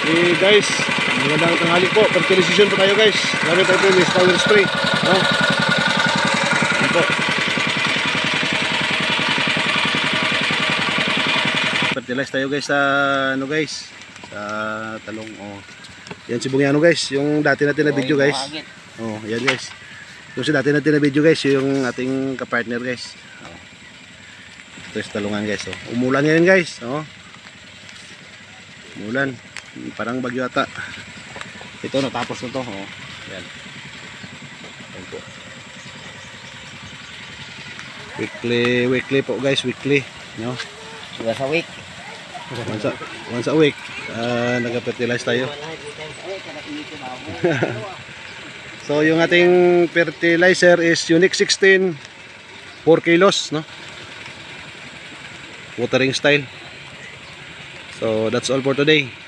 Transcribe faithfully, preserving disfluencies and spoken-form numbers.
Eh guys, magandang tanghali po. Fertilization po tayo guys. Gamit tayo yung power spray. No? Yan po. Fertilize tayo guys sa ano guys, sa talong. Oh. Yan si Bungyano guys, yung dati natin na video guys. Oh, yan guys. Yung si dati natin na video guys, yung ating ka-partner guys. Oh. Ito yung talungan guys. Oh. Umulan ngayon guys. Oh. Umulan. Parang bagyo ata. Ito natapos na to. Oh. Yan. Yan po. Weekly, weekly po guys, weekly. No? Once a week. Once a, once a week. Uh, nag-fertilize tayo. So yung ating fertilizer is Unique sixteen, four kilos, no? Watering style. So that's all for today.